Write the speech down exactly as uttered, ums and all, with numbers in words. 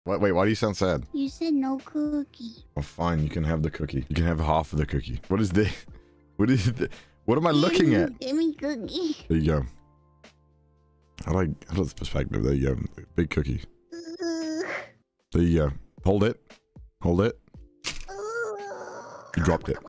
What? Wait, why do you sound sad? You said no cookie. Oh, fine. You can have the cookie. You can have half of the cookie. What is this? What is this? What am I looking at? Give me cookie. There you go. I like, I like this perspective. There you go. Big cookie. Uh, There you go. Hold it. Hold it. uh, You dropped it.